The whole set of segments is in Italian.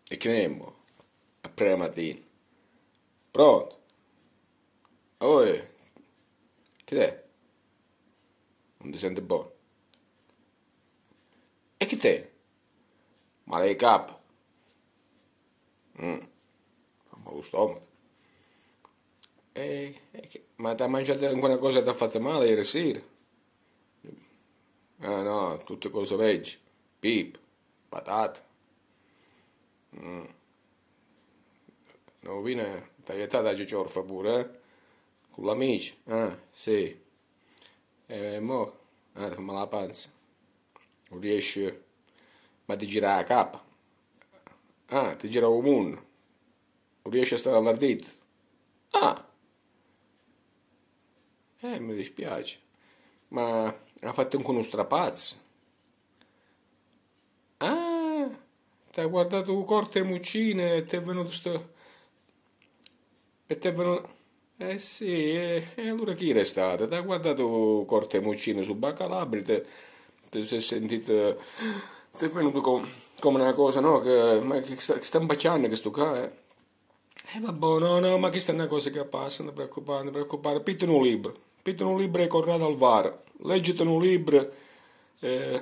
E che ne mo? Appena mattina. Pronto? Oi, che è? Non ti senti buono? E che te? Male di capo? Ma lo stomaco? Ma ti hai mangiato alguna cosa che ti ha fatto male ieri sera? Ah no, tutte cose veggie. Pip, patate. Non viene tagliata da ciorfa pure, eh? Con l'amici? Ah, sì. E mo, fammi la panza. Non riesci, ma ti gira la capa. Ah, ti gira un mondo. Non riesci a stare allardito. Ah, mi dispiace. Ma ha fatto anche uno strapazzo. Ah, ti hai guardato corte e muccine e ti è venuto sto... E ti è venuto... Eh sì, e allora chi era stato? Ti hai guardato corte e muccine su Baccalabri, ti sei sentito... Ti è venuto come una cosa, no? Che sta imbacchiando questo qua, eh? Vabbè, no, no, ma questa è una cosa che passa, non preoccupare, non preoccupare. Pittano un libro e Corrado al VAR. Leggete un libro. Eh,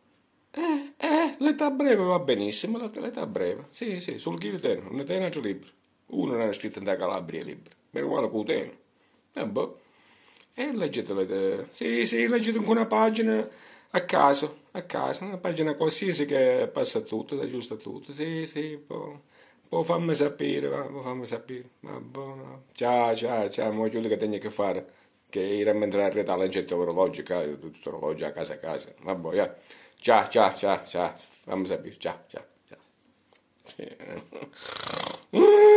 l'età breve va benissimo, l'età breve. Sì, sì, sul chi te, non te ne libro. Uno non è scritto in Calabria libro. Meno male che lo tengo. Boh. E leggete, sì, sì, leggete anche una pagina a caso, una pagina qualsiasi che passa tutto, è giusto tutto. Sì, sì, può farmi sapere, va, può farmi sapere. Ma buono. Ciao, ciao, ciao, mo' Giulio che tengo che fare. Che ir a mentre arreta la gente orologica, tutto orologio a casa. Vabbè, ja. Ciao, ciao, ciao, ciao, fammi sapere, ciao, ciao, ciao.